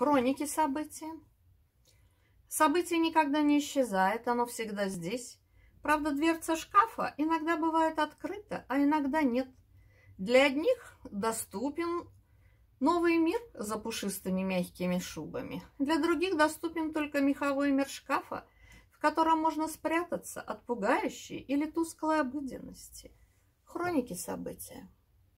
Хроники событий. Событие никогда не исчезает, оно всегда здесь. Правда, дверца шкафа иногда бывает открыта, а иногда нет. Для одних доступен новый мир за пушистыми мягкими шубами. Для других доступен только меховой мир шкафа, в котором можно спрятаться от пугающей или тусклой обыденности. Хроники события.